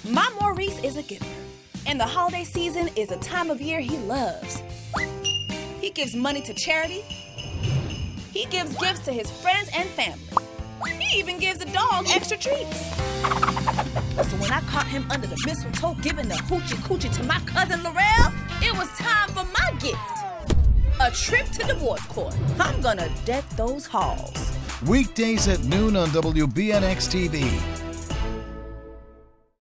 My Maurice is a giver, and the holiday season is a time of year he loves. He gives money to charity. He gives gifts to his friends and family. He even gives the dog extra treats. So when I caught him under the mistletoe giving the hoochie coochie to my cousin Laurel, it was time for my gift. A trip to divorce court. I'm gonna deck those halls. Weekdays at noon on WBNX-TV.